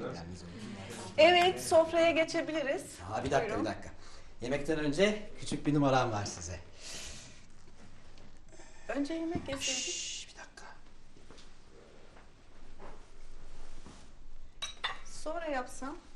Yalnız olur. Evet, sofraya geçebiliriz. Ha, bir dakika, Buyurun. bir dakika. Yemekten önce küçük bir numaram var size. Önce yemek yeseydik. Şşş, bir dakika. Sonra yapsam.